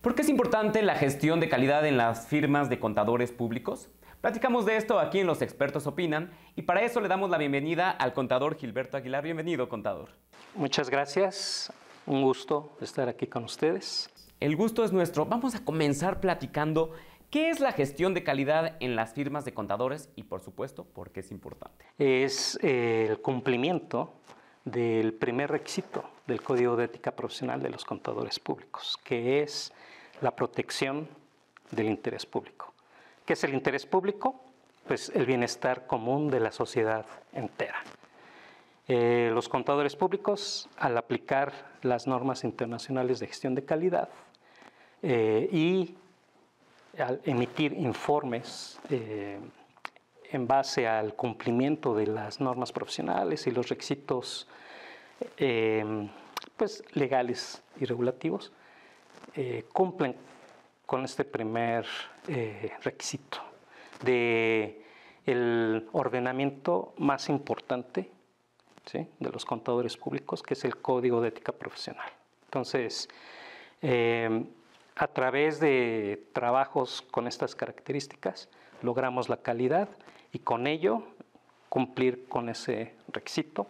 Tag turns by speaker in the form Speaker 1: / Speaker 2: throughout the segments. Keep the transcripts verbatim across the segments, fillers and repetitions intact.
Speaker 1: ¿Por qué es importante la gestión de calidad en las firmas de contadores públicos? Platicamos de esto aquí en Los Expertos Opinan y para eso le damos la bienvenida al contador Gilberto Aguilar. Bienvenido, contador.
Speaker 2: Muchas gracias. Un gusto estar aquí con ustedes.
Speaker 1: El gusto es nuestro. Vamos a comenzar platicando qué es la gestión de calidad en las firmas de contadores y, por supuesto, por qué es importante.
Speaker 2: Es eh, el cumplimiento del primer requisito del Código de Ética Profesional de los Contadores Públicos, que es la protección del interés público. ¿Qué es el interés público? Pues el bienestar común de la sociedad entera. Eh, los contadores públicos, al aplicar las normas internacionales de gestión de calidad eh, y al emitir informes eh, en base al cumplimiento de las normas profesionales y los requisitos eh, pues, legales y regulativos, eh, cumplen con este primer eh, requisito de el ordenamiento más importante, ¿sí?, de los contadores públicos, que es el Código de Ética Profesional. Entonces, eh, a través de trabajos con estas características, logramos la calidad y con ello cumplir con ese requisito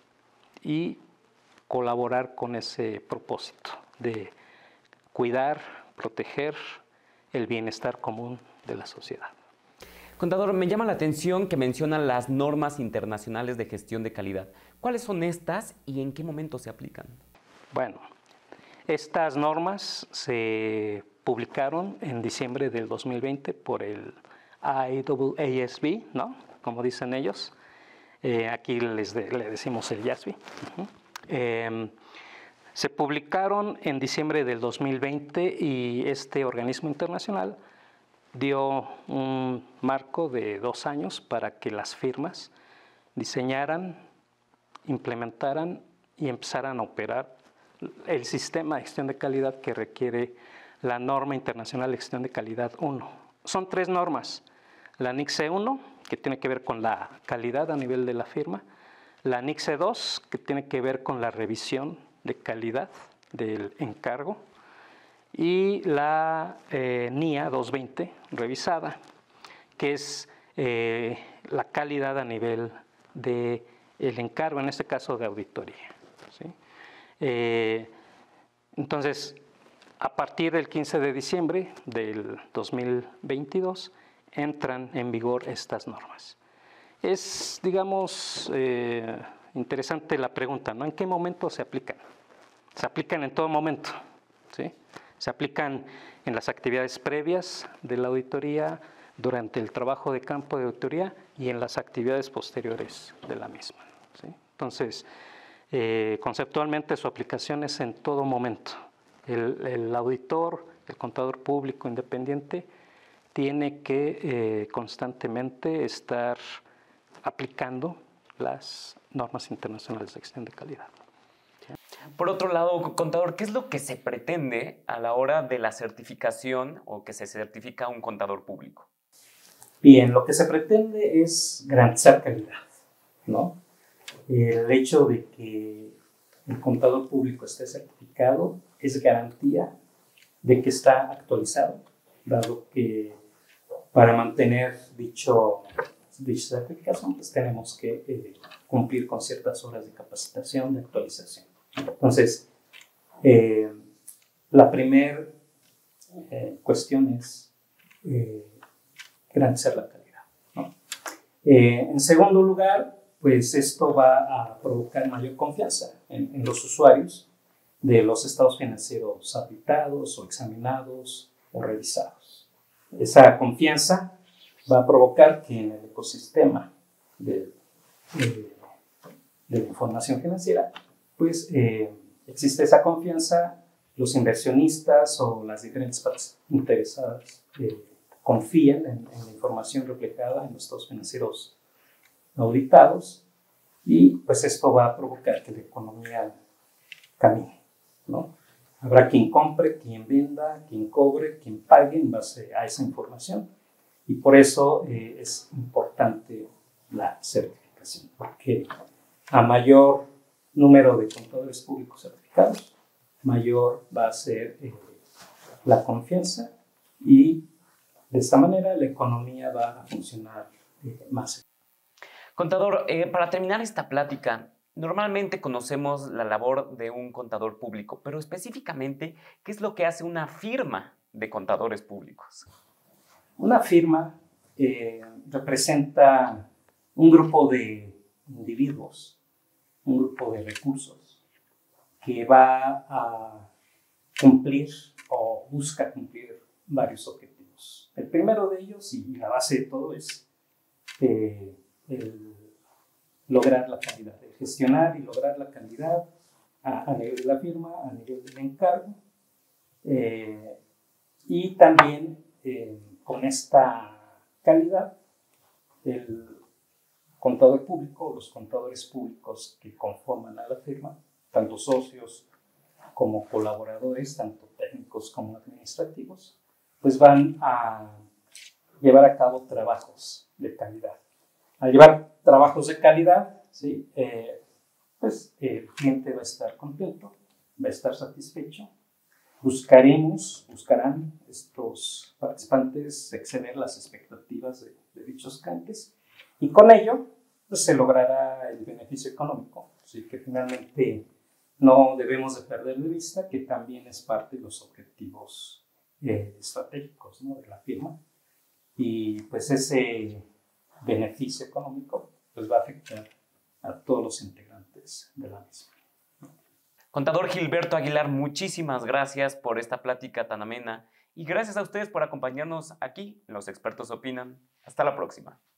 Speaker 2: y colaborar con ese propósito de cuidar, proteger el bienestar común de la sociedad.
Speaker 1: Contador, me llama la atención que mencionan las normas internacionales de gestión de calidad. ¿Cuáles son estas y en qué momento se aplican?
Speaker 2: Bueno, estas normas se publicaron en diciembre del dos mil veinte por el I A A S B, ¿no?, como dicen ellos. Eh, aquí les de, le decimos el I A S B. Uh-huh. eh, se publicaron en diciembre del dos mil veinte y este organismo internacional dio un marco de dos años para que las firmas diseñaran, implementaran y empezaran a operar el sistema de gestión de calidad que requiere la norma internacional de gestión de calidad uno. Son tres normas: la N I C S E uno, que tiene que ver con la calidad a nivel de la firma; la N I C S E dos, que tiene que ver con la revisión de calidad del encargo; y la eh, N I A doscientos veinte revisada, que es eh, la calidad a nivel del encargo, en este caso de auditoría, ¿sí? Eh, entonces, a partir del quince de diciembre del dos mil veintidós, entran en vigor estas normas. Es, digamos, eh, interesante la pregunta, ¿no? ¿En qué momento se aplican? Se aplican en todo momento, ¿sí? Se aplican en las actividades previas de la auditoría, durante el trabajo de campo de auditoría y en las actividades posteriores de la misma, ¿sí? Entonces, eh, conceptualmente su aplicación es en todo momento. El, el auditor, el contador público independiente, tiene que eh, constantemente estar aplicando las normas internacionales de gestión de calidad.
Speaker 1: Por otro lado, contador, ¿qué es lo que se pretende a la hora de la certificación o que se certifica un contador público?
Speaker 3: Bien, lo que se pretende es garantizar calidad, ¿no? El hecho de que el contador público esté certificado es garantía de que está actualizado, dado que para mantener dicho, dicha certificación pues tenemos que eh, cumplir con ciertas horas de capacitación, de actualización. Entonces, eh, la primera eh, cuestión es eh, garantizar la calidad, ¿no? Eh, en segundo lugar, pues esto va a provocar mayor confianza en, en los usuarios de los estados financieros auditados o examinados o revisados. Esa confianza va a provocar que en el ecosistema de, de, de la información financiera pues eh, existe esa confianza, los inversionistas o las diferentes partes interesadas eh, confían en, en la información reflejada en los estados financieros auditados y pues esto va a provocar que la economía camine, ¿no? Habrá quien compre, quien venda, quien cobre, quien pague en base a esa información y por eso eh, es importante la certificación, porque a mayor número de contadores públicos certificados, mayor va a ser eh, la confianza y de esta manera la economía va a funcionar eh, más.
Speaker 1: Contador, eh, para terminar esta plática, normalmente conocemos la labor de un contador público, pero específicamente, ¿qué es lo que hace una firma de contadores públicos?
Speaker 3: Una firma eh, representa un grupo de individuos, un grupo de recursos que va a cumplir o busca cumplir varios objetivos. El primero de ellos, y la base de todo, es eh, el lograr la calidad, el gestionar y lograr la calidad a, a nivel de la firma, a nivel del encargo, eh, y también eh, con esta calidad, el contador público, los contadores públicos que conforman a la firma, tanto socios como colaboradores, tanto técnicos como administrativos, pues van a llevar a cabo trabajos de calidad. Al llevar trabajos de calidad, ¿sí? eh, pues el cliente va a estar contento, va a estar satisfecho. Buscaremos, buscarán estos participantes exceder las expectativas de, de dichos clientes y con ello pues, se logrará el beneficio económico, ¿sí? Que finalmente no debemos de perder de vista que también es parte de los objetivos eh, estratégicos, ¿no? De la firma y pues ese beneficio económico pues va a afectar a todos los integrantes de la misma.
Speaker 1: Contador Gilberto Aguilar, muchísimas gracias por esta plática tan amena y gracias a ustedes por acompañarnos aquí en Los Expertos Opinan. Hasta la próxima.